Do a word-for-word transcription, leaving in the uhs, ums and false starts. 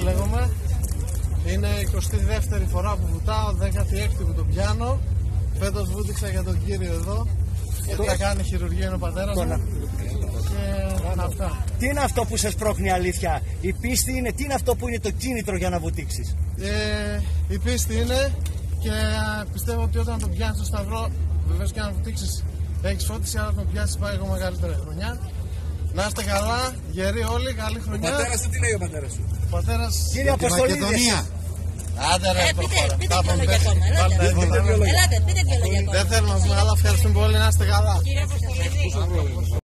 λέγομαι. Είναι η εικοστή δεύτερη φορά που βουτάω, δέκατη έκτη που το πιάνω. Φέτος βούτυξα για τον κύριο εδώ, γιατί θα κάνει χειρουργία είναι ο πατέρας μου. Και αυτά. Τι είναι αυτό που σε σπρώχνει αλήθεια, η πίστη είναι, τι είναι αυτό που είναι το κίνητρο για να βουτήξεις? Ε, η πίστη είναι και πιστεύω ότι όταν το πιάνεις στο σταυρό, βεβαίως και αν βουτήξεις έχεις φώτιση, αλλά τον πιάσεις πάει ακόμα καλύτερη χρονιά. Να είστε καλά, γεροί όλοι, καλή χρονιά. Ο πατέρας σου, τι λέει ο πατέρας σου? Ο πατέρας... Κύριε Αποστολίδη. Άντε ρε, ε, πείτε, πείτε δυο λόγια ακόμα. Ελάτε, πείτε δυο λόγια ακόμα. Δεν θέλουμε να πούμε, αλλά ευχαριστούμε πολύ, να είστε καλά. Κύριε Αποστολίδη.